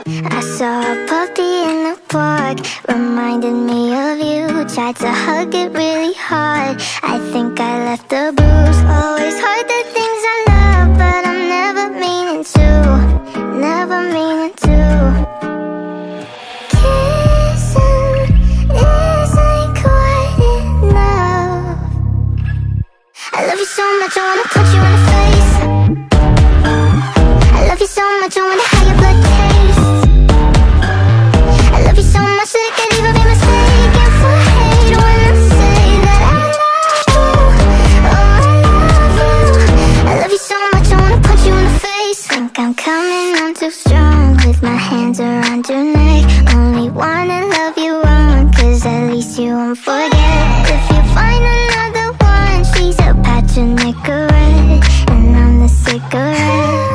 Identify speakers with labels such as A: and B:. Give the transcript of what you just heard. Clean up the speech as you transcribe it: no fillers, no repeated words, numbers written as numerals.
A: I saw a puppy in the park, reminded me of you. Tried to hug it really hard, I think I left a bruise. Always heard the things I love, but I'm never meaning to. Never meaning to. Kissing isn't quite enough. I love you so much, I wanna put you in the face. I love you so much, I wonder how your blood tastes. I love you so much that it could even be mistaken for hate when I say that I love you. Oh, I love you. I love you so much, I wanna put you in the face. Think I'm coming on too strong with my hands around your neck. Only wanna love you wrong, cause at least you won't forget. If you find another one, she's a patch of nicorette, and I'm the cigarette.